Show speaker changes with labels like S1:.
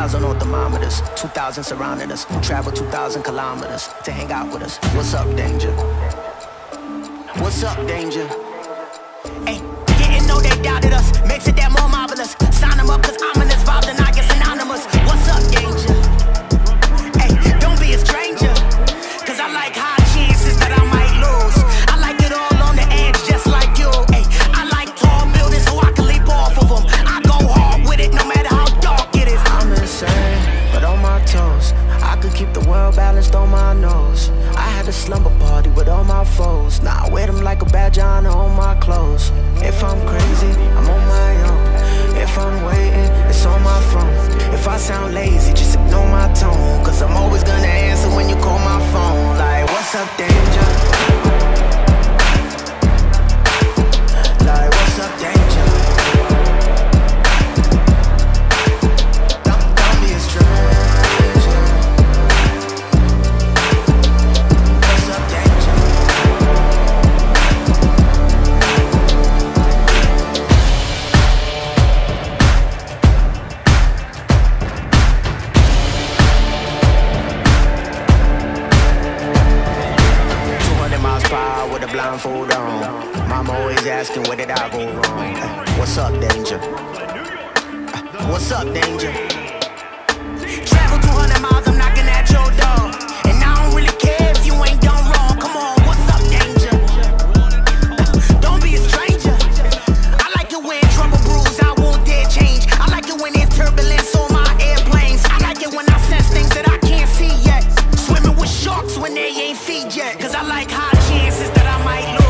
S1: 2,000 on thermometers, 2,000 surrounding us. Travel 2,000 kilometers to hang out with us. What's up, danger? What's up, danger? Hey, didn't know they doubted us. Makes it that more marvelous. Sign them up, cause ominous vibes and I get synonymous. What's up, danger? Hey, don't be a stranger, cause I like high chances that I might lose. I like it all on the edge, just like you. Hey, I like tall buildings so I can leap off of them. I go hard with it no matter how dark it is. I'm insane, but on my toes. I could keep the world balanced on my nose. I had a slumber party with all my foes. Now I wear them like a badge on my clothes. If I'm crazy, I'm on my own. If I'm waiting, it's on my phone. If I sound lazy, just ignore my tone, cause I'm always gonna answer when you call my phone. Like, what's up, danger? Like, what's up, danger? Don't be a stranger. What's up, danger? With a blindfold on. Mama always asking where did I go wrong. What's up, danger? What's up, danger? Travel 200 miles, I'm knocking at your door. And I don't really care if you ain't done wrong. Come on, what's up, danger? Don't be a stranger. I like it when trouble brews, I won't dare change. I like it when there's turbulence on my airplanes. I like it when I sense things that I can't see yet. Swimming with sharks when they ain't feed yet. Cause I like high chances that I might lose.